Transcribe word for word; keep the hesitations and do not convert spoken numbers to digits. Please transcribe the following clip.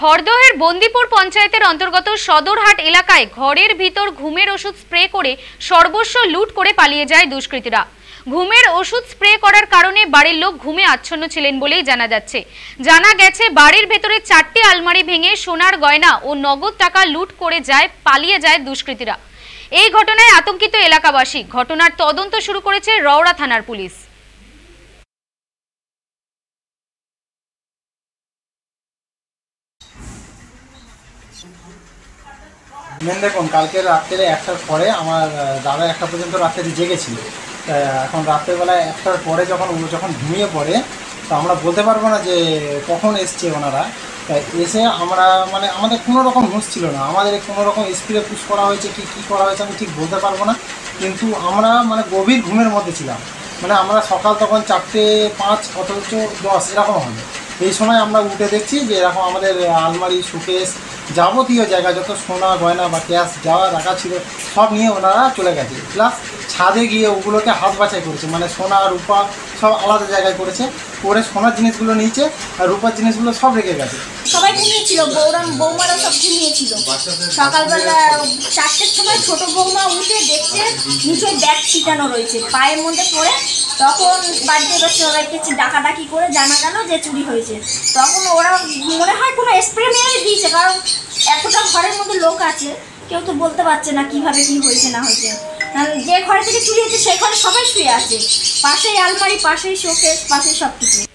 খড়দহের বন্দিপুর পঞ্চায়েতের অন্তর্গত সদরহাট এলাকায় ঘরের ভিতর ঘুমের ওষুধ স্প্রে করে সর্বস্ব লুট করে পালিয়ে যায় দুষ্কৃতীরা। ঘুমের ওষুধ স্প্রে করার কারণে বাড়ির লোক ঘুমে আচ্ছন্ন ছিলেন বলেই জানা যাচ্ছে। জানা গেছে বাড়ির ভেতরে চারটি আলমারি ভেঙে সোনার গয়না ও নগদ টাকা লুট করে যায় পালিয়ে যায় দুষ্কৃতীরা। এই ঘটনায় আতঙ্কিত এলাকাবাসী। ঘটনার তদন্ত শুরু করেছে রওড়া থানার পুলিশ। মেন দেখুন, কালকে রাত্রে একটার পরে আমার দাদা একটা পর্যন্ত রাত্রে জেগেছিল। এখন রাত্রেবেলায় একটার পরে যখন ও যখন ঘুমিয়ে পড়ে, তো আমরা বলতে পারবো না যে কখন এসছে ওনারা। এসে আমরা মানে আমাদের কোনো রকম হুঁশ ছিল না, আমাদের কোনো রকম স্প্রে পুশ করা হয়েছে কি কী করা হয়েছে আমি ঠিক বলতে পারবো না। কিন্তু আমরা মানে গভীর ঘুমের মধ্যে ছিলাম। মানে আমরা সকাল তখন চারটে পাঁচ অথচ দশ এরকম হবে। এই সময় আমরা উঠে দেখছি যে এরকম আমাদের আলমারি, শোকেস, যাবতীয় জায়গা যত সোনা গয়না বা ক্যাশ যাওয়া রাখা ছিল সব নিয়ে ওনারা চলে গেছে। প্লাস ছাদে গিয়ে ওগুলোকে হাত বাছাই করেছে, মানে সোনা রূপা সব আলাদা জায়গায় করেছে, করে সোনার জিনিসগুলো নিয়েছে আর রূপার জিনিসগুলো সব রেখে গেছে। সবাই ঘুমিয়েছিল, বৌরাম বৌমারা সব ঘুমিয়েছিল। সকালবেলা চারটের সময় ছোট বৌমা উঠে দেখছে নিচে ব্যাগ ছিটানো রয়েছে, পায়ের মধ্যে পড়ে তখন বাড়িতে এবার সবাইকে ডাকাডাকি করে জানা গেল যে চুরি হয়েছে। তখন ওরা মনে হয় কোনো স্প্রে মেরে দিয়েছে, কারণ এতটা ঘরের মধ্যে লোক আছে, কেউ তো বলতে পারছে না কিভাবে কি হয়েছে না হয়েছে। যে ঘরে থেকে চুরি হয়েছে সেই ঘরে সবাই শুয়ে আছে, পাশেই আলমারি, পাশেই শোকেস, পাশেই সব কিছু।